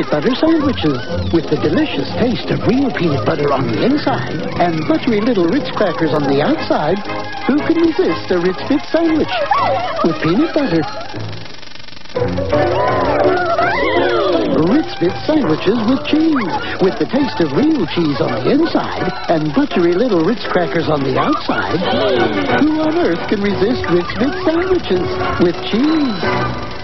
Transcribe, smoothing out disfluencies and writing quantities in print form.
peanut butter sandwiches with the delicious taste of real peanut butter on the inside and buttery little Ritz crackers on the outside. Who can resist a Ritz Bits sandwich with peanut butter? Ritz Bits sandwiches with cheese, with the taste of real cheese on the inside and buttery little Ritz crackers on the outside. Who on earth can resist Ritz Bits sandwiches with cheese?